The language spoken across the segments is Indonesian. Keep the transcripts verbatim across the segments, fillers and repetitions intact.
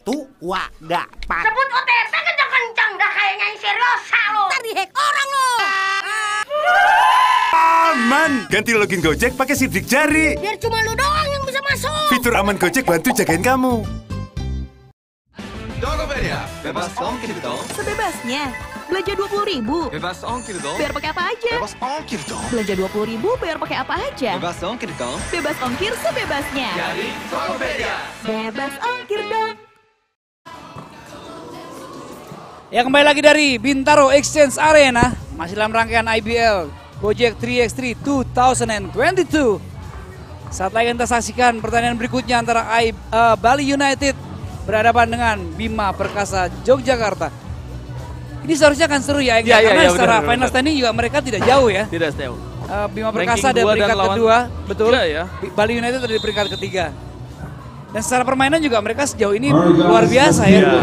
tua dapat. Sebut O T P kencang-kencang dah kayak nyanyi seriosa lo. Ntar dihack orang lo. Aman. Ganti login Gojek pakai sidik jari. Biar cuma lu doang yang bisa masuk. Fitur aman Gojek bantu jagain kamu. Tokopedia, bebas ongkir dong. Sebebasnya. Belanja dua puluh ribu. Bebas ongkir dong. Bayar pakai apa aja? Bebas ongkir dong. Belanja dua puluh ribu, bayar pakai apa aja? Bebas ongkir dong. Bebas ongkir sebebasnya. Dari Tokopedia. Bebas ongkir dong. Ya, kembali lagi dari Bintaro Exchange Arena. Masih dalam rangkaian I B L Gojek tiga by tiga dua ribu dua puluh dua. Saat lagi kita saksikan pertandingan berikutnya antara I, uh, Bali United berhadapan dengan Bima Perkasa Yogyakarta. Ini seharusnya akan seru ya, ya, ya karena ya, secara benar, final benar. standing juga mereka tidak jauh ya. Tidak jauh. Uh, Bima Perkasa ada peringkat kedua, betul. Ya. Bali United ada di peringkat ketiga. Dan secara permainan juga mereka sejauh ini luar biasa ya. ya.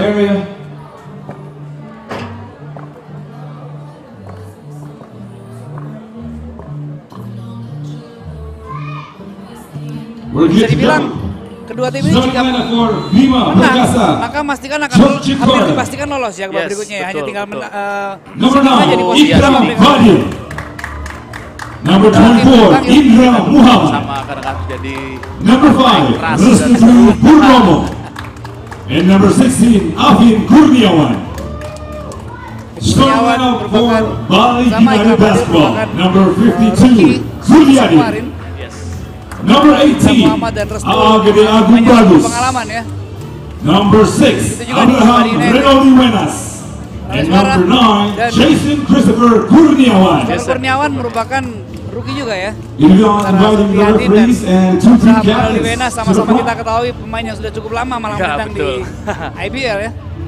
Bisa dibilang kedua tim ini jika menang, maka pastikan akan hampir dipastikan lolos ya ke babak yes, berikutnya ya. Hanya tinggal men, uh, saja di posisi Indra Badir. Number twenty-four, Indra Muhammad. Sama karena kan jadi Number five, Restuti Purnomo. And number sixteen, Afin Kurniawan. Scoring out for Bali United Basketball. Number fifty-two, Suryadi. Number eighteen, Agede Agung Bagus. Pengalaman ya. Number six, Abraham Renaldi Wenas. And number nine, Jason Christopher Kurniawan. Jason Kurniawan merupakan rookie juga ya. Antara Suryadi dan Abraham Renaldi Wenas sama-sama kita ketahui pemain yang sudah cukup lama malah menang di I B L ya.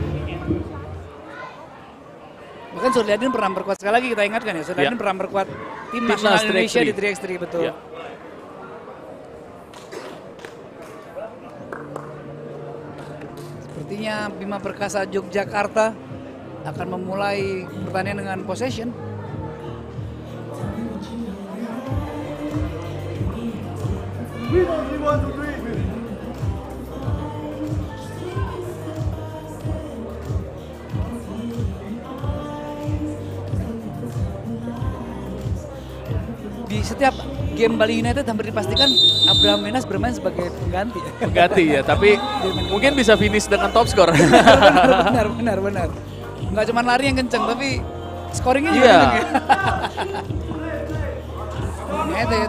Bahkan Suryadi pernah berkuat sekali lagi kita ingatkan ya. Suryadi ya. pernah berkuat tim nasional Indonesia di tiga by tiga betul. Ya. Sepertinya Bima Perkasa Yogyakarta akan memulai pertandingan dengan possession. Di setiap game Bali United hampir dipastikan Abraham Wenas bermain sebagai pengganti. Pengganti ya, tapi mungkin bisa finish dengan top skor. benar, benar, benar, benar. Nggak cuma lari yang kenceng, tapi scoringnya juga yeah. kenceng ya. United.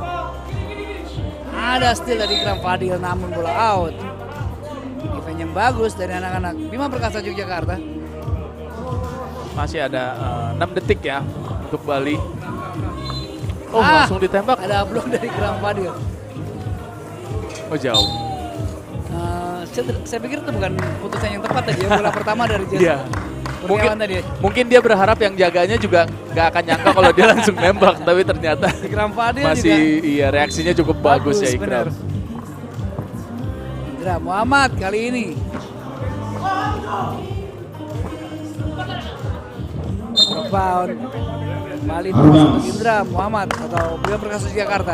Ada steal dari Kram Fadil, namun bola out. Event yang bagus dari anak-anak Bima Perkasa Yogyakarta. Masih ada uh, enam detik ya untuk Bali. Oh, ah, langsung ditembak. Ada blok dari Kram Fadil. Oh, jauh. Uh, saya, saya pikir itu bukan putusan yang tepat tadi ya, bola pertama dari Jason. Yeah. Mungkin, tadi. mungkin dia berharap yang jaganya juga nggak akan nyangka kalau dia langsung nembak, tapi ternyata Ikram Fadil masih juga iya reaksinya cukup bagus, bagus ya Ikram. Indra Muhammad kali ini. Rebound. Kembali untuk Indra Muhammad atau Bima Perkasa Jakarta.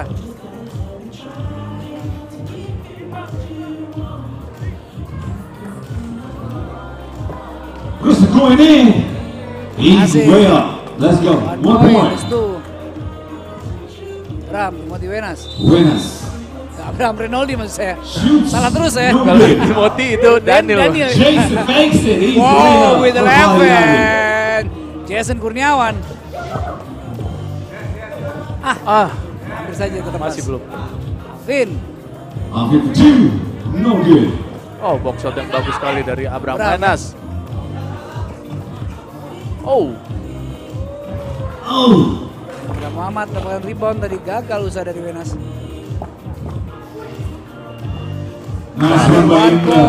Chris going in. He's way up. Let's go. One point. Ram, Timothy Wenas. Wenas. Abraham Renaldi maksud saya. Salah terus ya. Kalau Timothy itu Daniel. Daniel. Jason makes it. He's wow, with eleven. Jason Kurniawan. Ah, ah, hampir saja tetap masih belum. Vin. Afin two. No good. Oh, box shot yang bagus sekali dari Abraham Wenas. Oh. Oh. Indra Muhammad mendapatkan rebound tadi, gagal usaha dari Wenas. Nice one by Indra.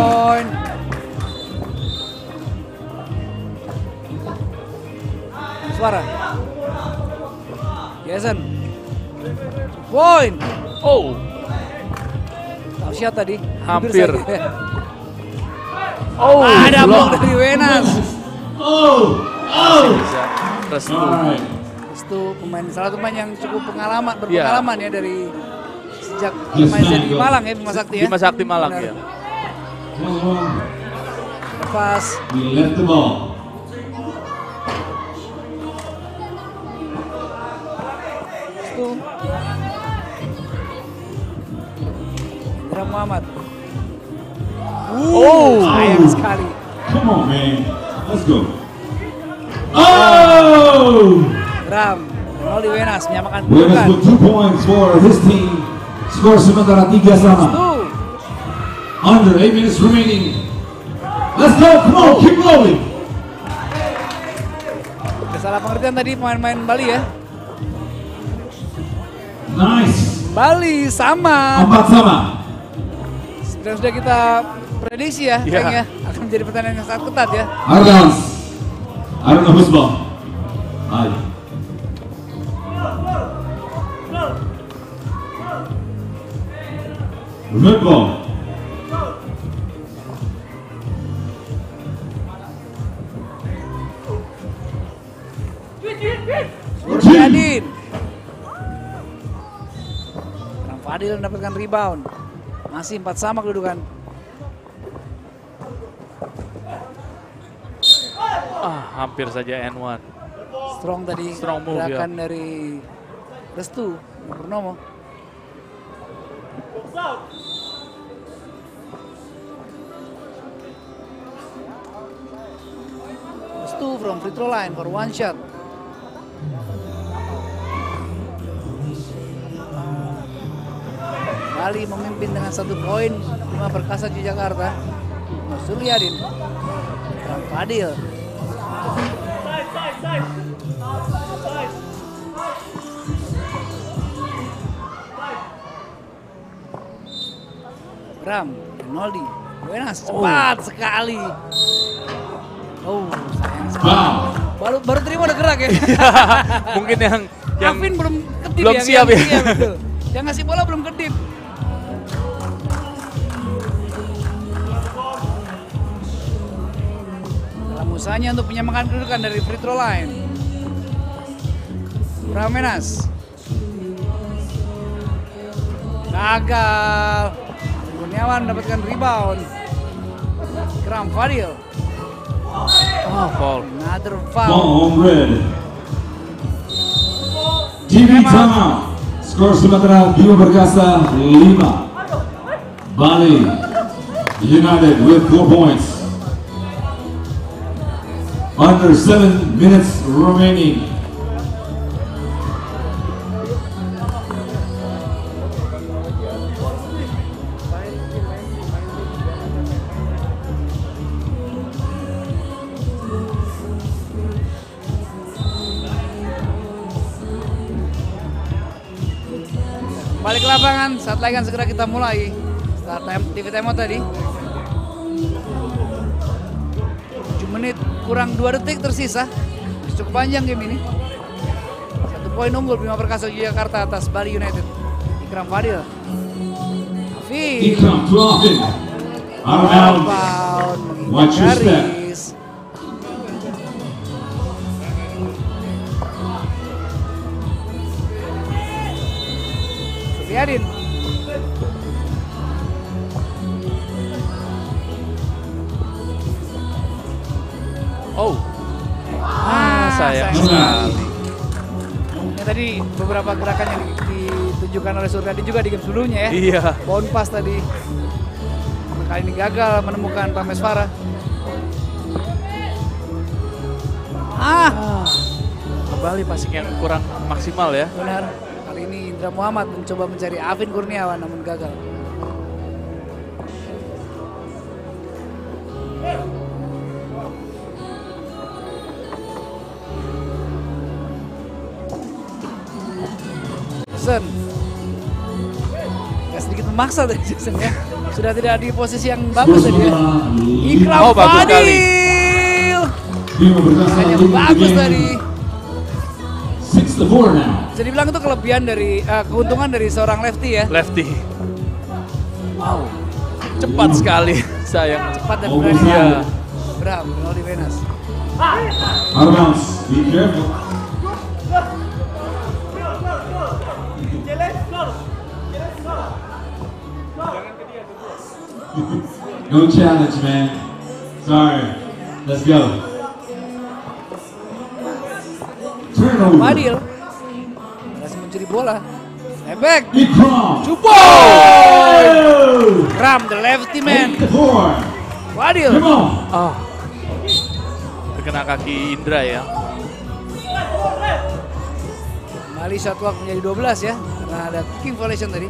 Suara. Jason. Point. Oh. Tausiat tadi. Hampir. Oh, ada blok dari Wenas. Oh. Oh. Restu. Restu pemain salah satu pemain yang cukup pengalaman berpengalaman yeah. ya dari sejak main di Malang ya, Bima Sakti ya. Bima Sakti Malang. Benar. Ya. pass. He left the ball. Stu. Indra Muhammad. Oh! Sayang sekali. Come on, man. Let's go. Oh! Ram, Ronaldo Wenas menyamakan Wenas kedudukan. with two points for his team. Skor sementara tiga sama. Stu. Under eight minutes remaining. Let's go. Come on, keep rolling. Salah pengertian tadi pemain-pemain Bali ya. Nice. Bali sama. Empat sama. Seperti yang sudah kita prediksi ya, Iya. kayaknya akan menjadi pertandingan yang sangat ketat ya. Argans. Aruna Husbal. Ali. Red ball. Nurjadin. Ram Fadil mendapatkan rebound. Masih empat sama kedudukan. Ah, hampir saja N satu. Strong tadi. Strong move, gerakan ya. dari Restu Purnomo. Restu from free throw line for one shot. Bali memimpin dengan satu poin. Bima Perkasa Yogyakarta. Suryadin. Ram Fadil. Ram, Rinaldi, Wenas, cepat sekali. Oh, sayang sekali. Foul. Baru baru terima udah gerak ya. Mungkin yang yang Alvin belum kedip belum ya. siap yang, ya. Iya, betul. Yang ngasih bola belum kedip. Dalam usahanya untuk menyamakan kedudukan dari free throw line. Ramenas. Gagal. Kurniawan mendapatkan rebound. Ram Fadil. oh, foul. Another Ball foul. on red. T V timeout. Skor sementara Bima Perkasa lima. Bali United with four points. Under seven minutes remaining. Balik ke lapangan, saat lagi akan segera kita mulai. Start time, T V timeout tadi. tujuh menit kurang dua detik tersisa. Cukup panjang game ini. Satu poin unggul Bima Perkasa Yogyakarta atas Bali United. Ikram Fadil. Afif. Ikram to Alvin. Out of bounds. Rebound Watch your step. garis. Suryadin. Oh, Ah, sayang sayang sekali. Ini tadi beberapa gerakan yang ditunjukkan oleh Suryadin juga di game sebelumnya ya. iya. Bound pass tadi. Kali ini gagal menemukan Prameswara. Ah, Kembali passing yang kurang maksimal ya. benar. Kali ini Indra Muhammad mencoba mencari Afin Kurniawan namun gagal. Jason. Gak sedikit memaksa tadi Jason ya. Sudah tidak di posisi yang bagus tadi ya. Ikram Oh, bagus sekali. Fadil. Bima Perkasa Yang leading the bagus game. tadi. Six to four now. Bisa dibilang itu kelebihan dari eh, keuntungan dari seorang lefty ya. Lefty. Wow. Cepat sekali. Sayang. Cepat dan Oh, berani. bisa. Ya. Bram, Rinaldi Wenas. Out of bounds. Be careful. No challenge, man. Sorry. Let's go. Turnover. Fadil berhasil mencuri bola. Step back. Ikram. Two point. Oh! Kram the lefty man. Eight to four. Fadil. Come on. Oh. Terkena kaki Indra ya. Kembali shot clock menjadi dua belas ya. Karena ada kicking violation tadi.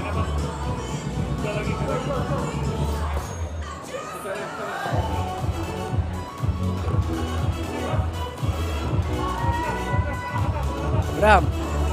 Bram.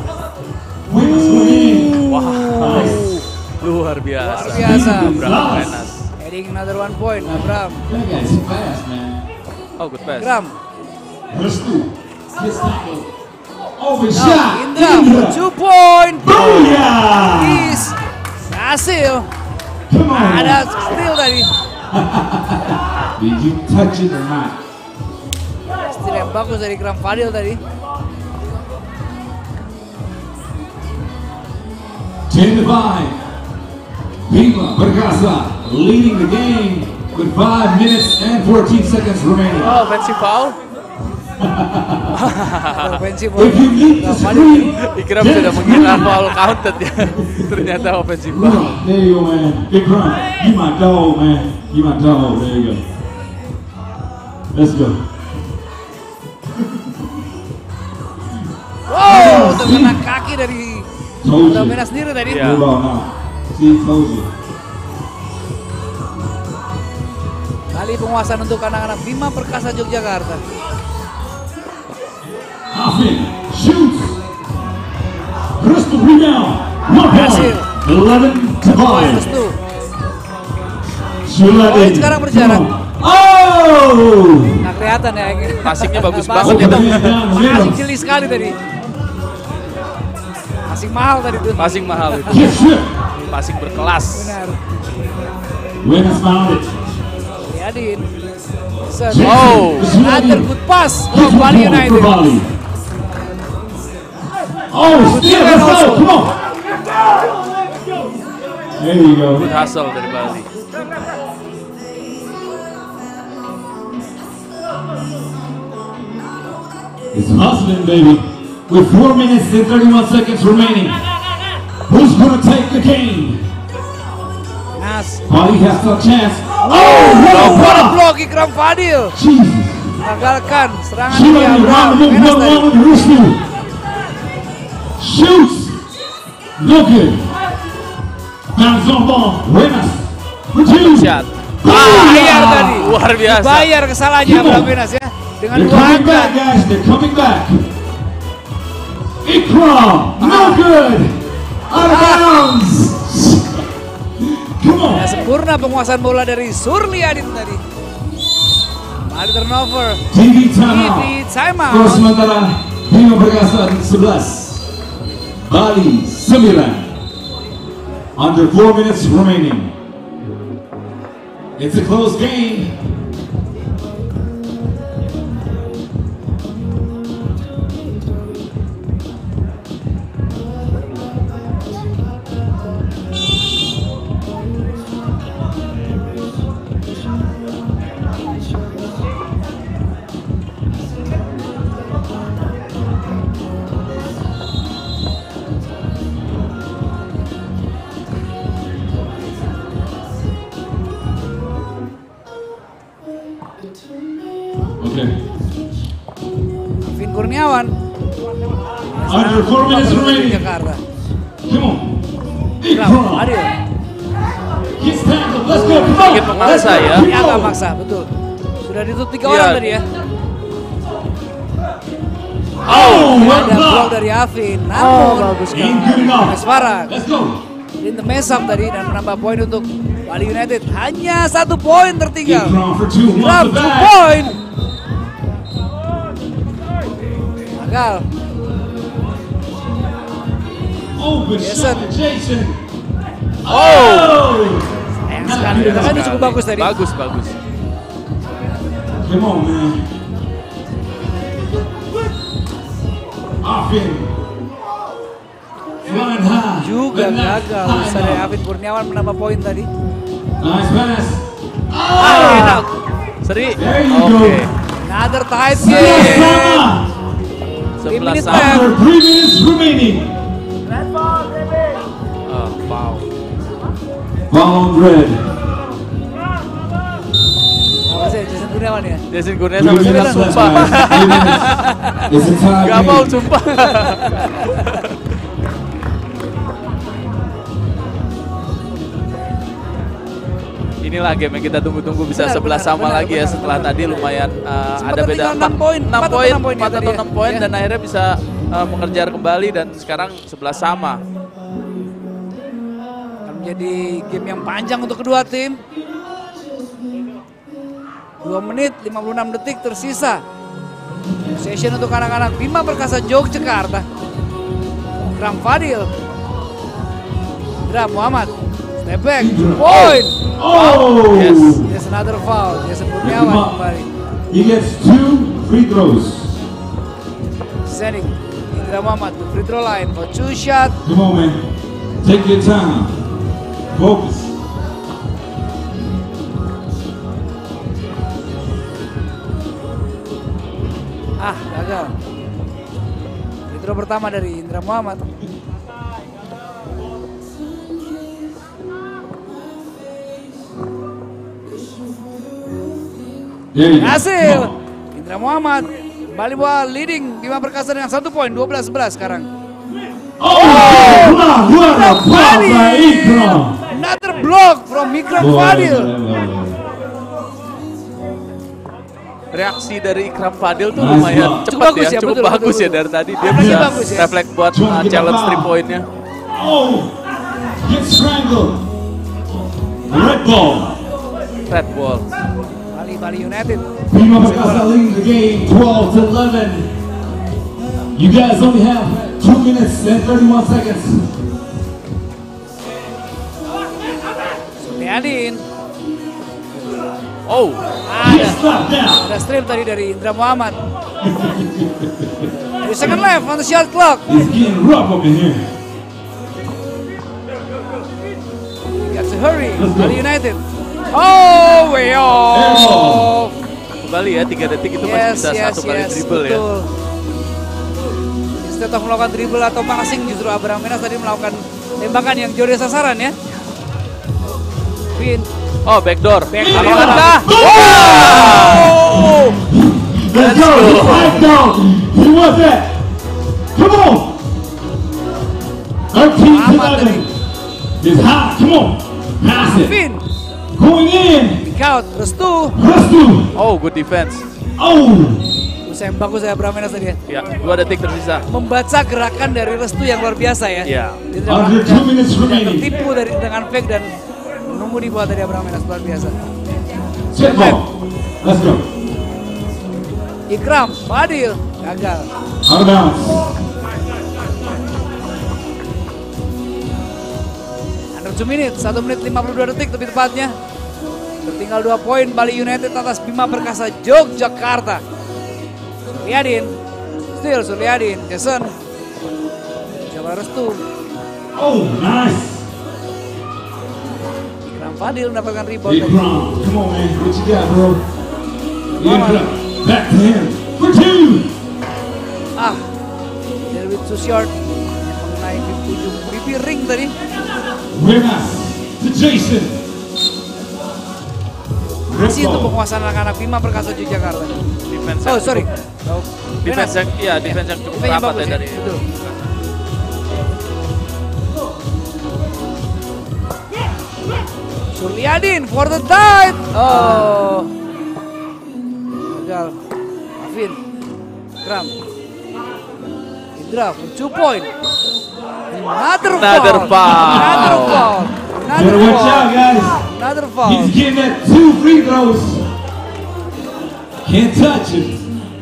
Wah, luar biasa. Luar biasa. Abraham Wenas. Heading another one point, Abram. That guy's fast, man. Oh, good pass. Gram. Restu. Gets tackled. Open Now, shot. Indra for two point. Booyah! Is hasil. Come on. Ada steal tadi. Did you touch it or not? Steal yang bagus dari Kram Fadil tadi. ten to five. Bima Perkasa leading the game with five minutes and fourteen seconds remaining. Oh, offensive foul. Offensive If you need to scream, Ikram sudah mengira foul counted ya. Ternyata offensive foul. look, there you go, man. Ikram, you my dog, man. You my dog. There you go. Let's go. Wow, terkena kaki dari Told you. Damena sendiri tadi. Iya. Move on now. See, told you. Kali penguasaan untuk anak-anak Bima Perkasa Yogyakarta. Afin shoots. Crystal rebound. One Berhasil. point. eleven to five. Restu. Suladin. Poin sekarang berjarak. Come on. Oh! Nggak kelihatan ya. Passingnya bagus Passing banget itu. ya. Passing jeli sekali tadi. Passing mahal tadi tuh. Passing mahal itu. Get shit. Passing berkelas. Benar. Winners found it. Liadin. Set. Oh. Another good pass. Kick Oh, Bali point for United. Bali. Oh, still, let's go. Come on. There you go. Good hustle dari Bali. It's hustling, baby. With four minutes and thirty-one seconds remaining. Who's gonna take the game? Nas. Bali has a chance. Oh, what a What a block! block Ikram Fadil. Jesus. Gagalkan serangan She dari let me Abraham. run the Menas one tadi. one with Rustu. Shoots. No good. Bounce on ball. Buenas. For two. Shot. Bayar tadi. Luar biasa. Bayar kesalahannya Abraham Menas ya. Dengan They're dua coming angka. back, guys. They're coming back. Ikram. No good. Out of bounds. Come on. Ya, sempurna penguasaan bola dari Surliadin tadi. Ada turnover. T V T V timeout. timeout. Skor sementara Bima Perkasa sebelas, Bali sembilan. Under four minutes remaining. It's a close game. Okay. Vin Kurniawan. Under four minutes remaining. Jakarta. Come on. Ikram, Ikram. Adil. Gets tackled. Let's go. Come on. Sedikit memaksa ya. Ini agak maksa, betul. Sudah ditutup tiga Iya. orang tadi ya. Oh, what Ada blok block. dari Afin. Oh, Namun, bagus Ain't good enough. Mas Farah Let's go. in the mess up tadi dan menambah poin untuk Bali United. Hanya satu poin tertinggal. Ikram for two. Ikram, Wants the two back. point. Gagal. Open Jason. shot to Jason. Oh. Oh. Sayang sekali. Tendangan itu cukup bagus tadi. Bagus, bagus. Come on, man. Afin. Flying high. Juga but not gagal. high Usaha dari enough. Afin Kurniawan menambah poin tadi. Nice pass. Ah, enak. Seri. There you Oke. go. Another tight Sebelas game. sama. sebelas minutes sama. left. After three minutes remaining. Oh, wow. Foul on red. Apa sih, Jason Kurniawan ya? Jason Kurnia Three sama sekali minutes left, sumpah. guys. Three minutes. It's a tie Gak mau game. sumpah. Inilah game yang kita tunggu-tunggu bisa Benar, sebelas benar, sama benar, lagi ya benar, setelah benar. tadi lumayan uh, Sempat ada beda tertinggal enam poin, enam empat atau poin, enam poin ya empat tadi atau ya. enam poin Ya. dan akhirnya bisa uh, mengejar kembali dan sekarang sebelas sama. Akan menjadi game yang panjang untuk kedua tim. dua menit lima puluh enam detik tersisa. Session untuk anak-anak Bima Perkasa Yogyakarta. Ikram Fadil. Indra Muhammad. Step back. Point. Oh! Yes. There's another foul. Jason Kurniawan kembali. He gets two free throws. Sending Indra Muhammad to free throw line for two shot. Come on, man. Take your time. Focus. Ah, gagal. Free throw pertama dari Indra Muhammad. There you go. Hasil. Come on. Indra Muhammad kembali bawa leading Bima Perkasa dengan satu poin, dua belas sebelas sekarang. Oh! Wow, what a block by Ikram. Another block from Ikram Boleh, Fadil. boleh, boleh. Reaksi dari Ikram Fadil tuh Nice lumayan block. cepat Cukup bagus ya, ya, cukup betul, bagus betul, ya betul. dari tadi dia Apalagi bisa bagus ya. reflect buat Cuma uh, kita challenge foul. three point-nya. Oh! Get strangled. Red ball. Red ball. Bali Bali United. Bima Perkasa leading the game twelve to eleven. You guys only have two minutes and thirty-one seconds. Suliadin. Oh, He's Ada, stopped down. ada strip tadi dari Indra Muhammad. Three second left on the shot clock. It's getting rough up in here. Got to hurry. Let's go. Bali United. Oh, way off. kembali ya tiga detik itu masih Yes, bisa yes, satu kali yes, dribble ya. betul. Instead of melakukan dribble atau passing, justru Abraham Menas tadi melakukan tembakan yang jauh dari sasaran ya. Win. Oh, backdoor. Backdoor. Apakah? Oh! Let's go. Let's go. He was that. Come on. thirteen to Amat eleven. It's hot. Come on. Pass it. Win. Going in. Kick out. Restu. Restu. Oh, good defense. Oh. Usaha yang bagus ya Abraham Menas tadi ya. Ya, dua detik tersisa. Membaca gerakan dari Restu yang luar biasa ya. Iya. Dia tidak Under two minutes tidak remaining. tertipu dari dengan fake dan menunggu di bawah dari Abraham Menas luar biasa. Set ball. Let's go. Ikram Fadil gagal. Out of bounds. Under two minutes, satu menit lima puluh dua detik lebih tepatnya. Tertinggal dua poin Bali United atas Bima Perkasa Yogyakarta. Suliadin, still Suliadin, Jason. Coba Restu. Oh, nice. Ikram Fadil mendapatkan rebound. Big Ron. Come on, man. What you got, bro? Yeah, back to him. For two. Ah, dari with too short. Mengenai ujung pipi ring tadi. Renas to Jason. Masih untuk penguasaan anak-anak Bima Perkasa Yogyakarta. Defense. Oh, yang sorry. cukup- Oh, Defense Renas. yang iya, defense yang cukup Defense yang rapat bagus ya dari Betul. Suliadin for the tide. Oh. Gagal. Afin. Kram. Indra for two point. Another foul. Another foul. Another foul. Another Better watch out, foul. guys. Another foul. He's getting that two free throws. Can't touch it.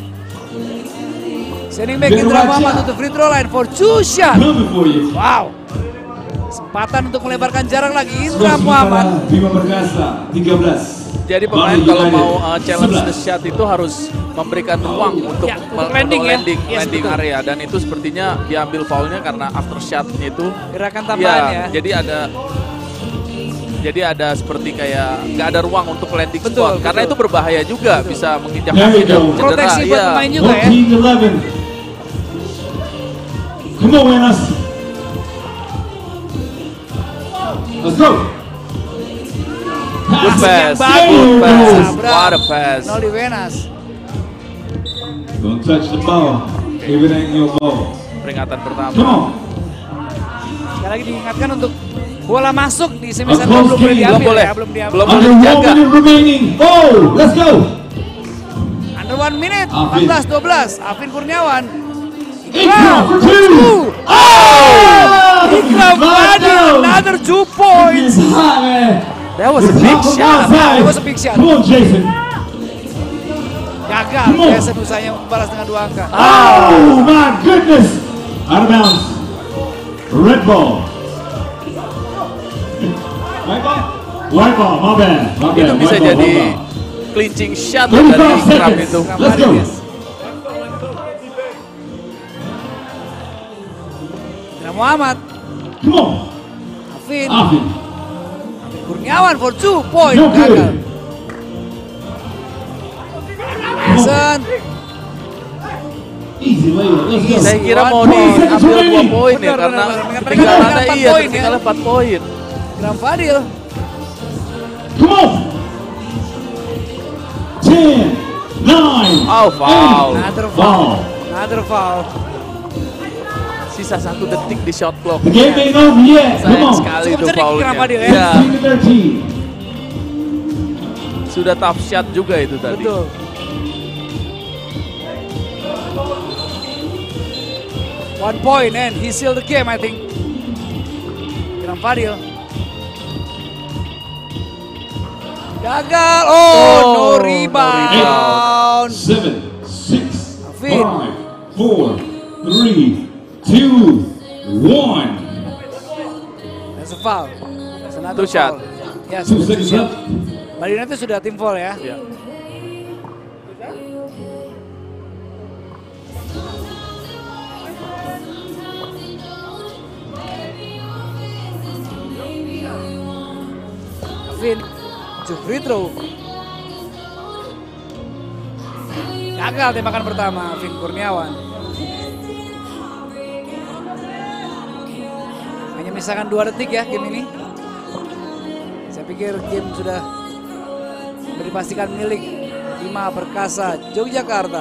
Sending back Better Indra watch Muhammad out. to the free throw line for two shot. Coming for you. Wow. Kesempatan untuk melebarkan jarak lagi Indra Skor Muhammad. sementara Bima Perkasa tiga belas. Jadi pemain Bali kalau United mau uh, challenge the sebelas. shot itu harus memberikan ruang untuk, Ya, me- untuk landing ya. landing, Yes, landing betul. area dan itu sepertinya diambil foulnya karena after shotnya itu Gerakan tambahan ya. jadi ada Jadi ada seperti kayak nggak ada ruang untuk landing Betul, spot. Karena betul. itu berbahaya juga, bisa menginjak There kaki you dan go. cedera. Proteksi buat Iya. pemain juga ya. fourteen eleven. Come on, Wenas. Let's go. Good Pass. pass, bagus. good pass, Sabra. what a pass. Noli Wenas. Don't touch the ball. If it ain't your ball. Peringatan pertama. Come on. Sekali lagi diingatkan untuk bola masuk di A semifinal close belum boleh game. diambil Belum boleh. ya, belum diambil. Belum. Under one Jaga. minute remaining. Oh, let's go. Under one minute, Afin. empat belas dua belas, Afin Kurniawan. Ikram for two. Oh! Ikram Knocked Fadil, down. another two points. It's hot, man. That was a big Top from shot. outside. That was a big shot. Come on, Jason. Gagal, Come on. Jason usahanya membalas dengan dua angka. Oh, my goodness. Out of bounds. Red ball. White ball? White ball, my bad. My bad. Itu bisa White ball, jadi white ball. clinching shot dari thirty-five Ikram seconds. itu. Let's go. Nah, Muhammad, Come on. Afin, Afin. Kurniawan for two point, No good. gagal. Jason, Easy layup. Let's go. Saya kira mau One diambil point. dua poin ya Benar, karena benar, benar. ketinggalannya Mereka iya, empat poin ya. ketinggalan empat poin. Ikram Fadil, Come on. ten, nine, Oh, foul. eight. another Foul. foul, another foul. Sisa satu detik di shot clock. The game ain't over yet. Come Sayang on. sekali Cukup itu cerdik foulnya. Ikram Fadil ya. Iya, fifteen to thirteen. sudah tough shot juga itu tadi. Betul. One point and he sealed the game, I think. Ikram Fadil. Gagal. Oh, Oh, no no rebound. Seven, six, Afin. five, four, three, two, one. That's a foul. That's another Two shot. foul. Yes, Two two seconds shot. left. Bali United sudah tim foul ya. Iya. Afin, tujuh free throw. Gagal tembakan pertama, Afin Kurniawan. Hanya misalkan dua detik ya game ini. Saya pikir game sudah dipastikan milik Bima Perkasa Yogyakarta.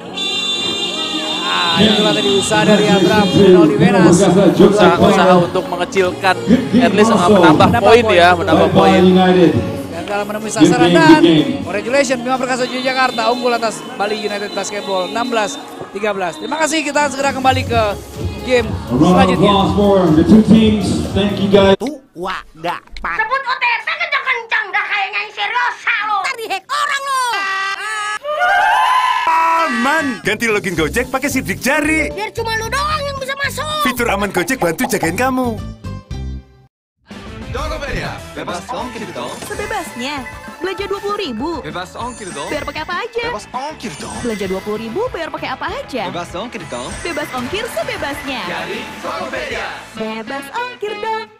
Ah, itulah tadi usaha dari Abraham Noli Wenas. Usaha, usaha untuk mengecilkan, at least menambah Menambah poin poin, ya, betul. menambah White ball poin. United. Gagal menemui sasaran game, dan good game. congratulations Bima Perkasa Yogyakarta unggul atas Bali United Basketball enam belas tiga belas. Terima kasih, kita segera kembali ke game A round of selanjutnya. applause for the two teams. Thank you guys. Tua dapat. Sebut O T S kencang-kencang dah kayak nyanyi seriosa lo. Tadi hack orang lo. Aman. Ganti login Gojek pakai sidik jari. Biar cuma lu doang yang bisa masuk. Fitur aman Gojek bantu jagain kamu. Tokopedia. Bebas ongkir dong. Sebebasnya. Belanja dua puluh ribu. Bebas ongkir dong. Bayar pakai apa aja? Bebas ongkir dong. Belanja dua puluh ribu, bayar pakai apa aja? Bebas ongkir dong. Bebas ongkir sebebasnya. Dari Tokopedia. Bebas ongkir dong.